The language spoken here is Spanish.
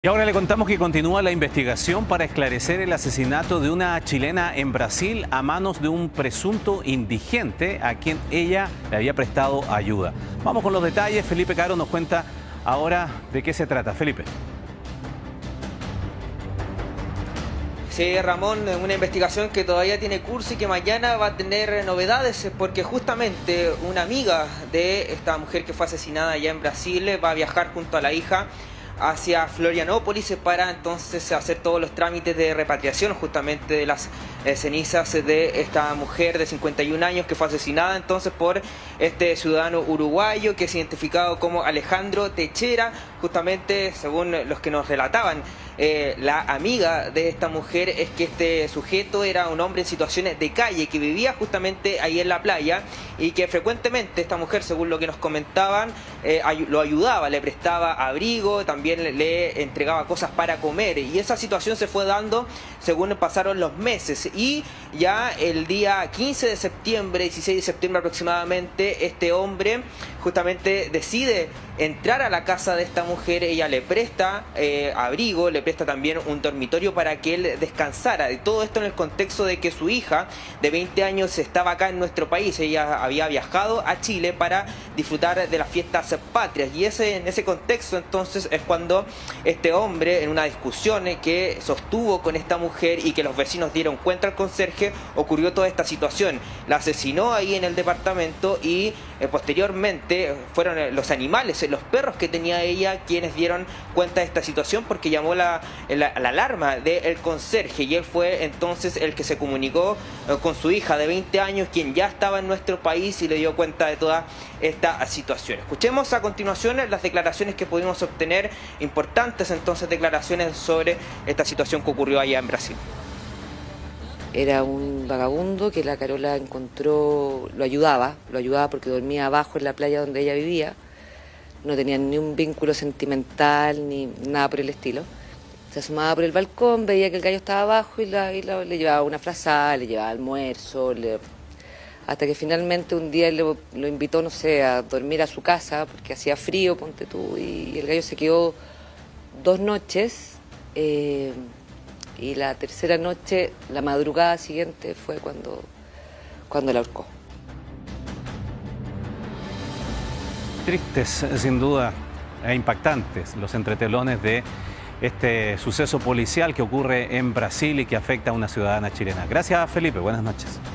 Y ahora le contamos que continúa la investigación para esclarecer el asesinato de una chilena en Brasil a manos de un presunto indigente a quien ella le había prestado ayuda. Vamos con los detalles. Felipe Caro nos cuenta ahora de qué se trata. Felipe. Sí, Ramón, una investigación que todavía tiene curso y que mañana va a tener novedades porque justamente una amiga de esta mujer que fue asesinada allá en Brasil va a viajar junto a la hija hacia Florianópolis para entonces hacer todos los trámites de repatriación justamente de las cenizas de esta mujer de 51 años que fue asesinada entonces por este ciudadano uruguayo que es identificado como Alejandro Techera, justamente según los que nos relataban. La amiga de esta mujer es que este sujeto era un hombre en situaciones de calle que vivía justamente ahí en la playa y que frecuentemente esta mujer, según lo que nos comentaban, lo ayudaba, le prestaba abrigo, también le entregaba cosas para comer, y esa situación se fue dando según pasaron los meses, y ya el día 15 de septiembre, 16 de septiembre aproximadamente, este hombre justamente decide entrar a la casa de esta mujer. Ella le presta abrigo, le presta también un dormitorio para que él descansara, y todo esto en el contexto de que su hija de 20 años estaba acá en nuestro país. Ella había viajado a Chile para disfrutar de las fiestas patrias, y en ese contexto entonces es cuando este hombre, en una discusión que sostuvo con esta mujer y que los vecinos dieron cuenta al conserje, ocurrió toda esta situación. La asesinó ahí en el departamento y posteriormente fueron los animales, los perros que tenía ella, quienes dieron cuenta de esta situación porque llamó la alarma del conserje, y él fue entonces el que se comunicó con su hija de 20 años, quien ya estaba en nuestro país, y le dio cuenta de toda esta situación. Escuchemos a continuación las declaraciones que pudimos obtener, importantes entonces declaraciones sobre esta situación que ocurrió allá en Brasil. Era un vagabundo que la Carola encontró, lo ayudaba porque dormía abajo en la playa donde ella vivía. No tenían ni un vínculo sentimental ni nada por el estilo. Se asomaba por el balcón, veía que el gallo estaba abajo y le llevaba una frazada, le llevaba almuerzo, hasta que finalmente un día lo invitó, no sé, a dormir a su casa porque hacía frío, ponte tú, y el gallo se quedó 2 noches. Y la tercera noche, la madrugada siguiente, fue cuando la ahorcó. Tristes, sin duda, e impactantes los entretelones de este suceso policial que ocurre en Brasil y que afecta a una ciudadana chilena. Gracias, Felipe. Buenas noches.